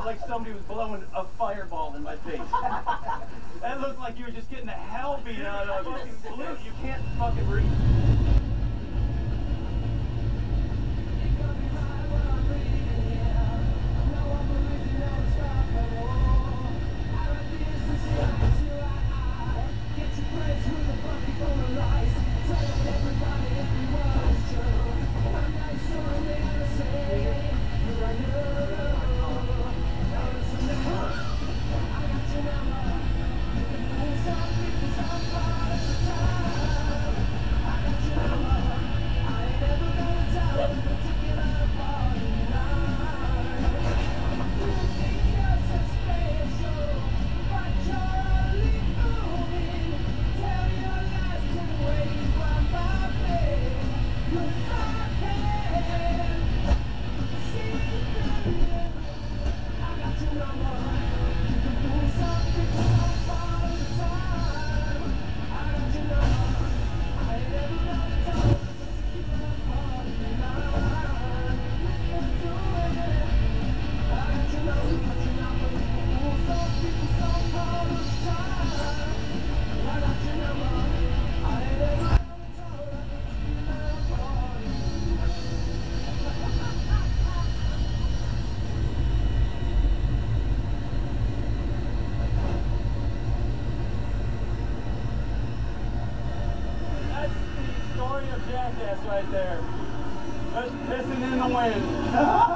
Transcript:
like somebody was blowing a fireball in my face. That looked like you were just getting the hell beat out of you. Fucking blue. You can't fucking breathe. Jackass right there. Just pissing in the wind.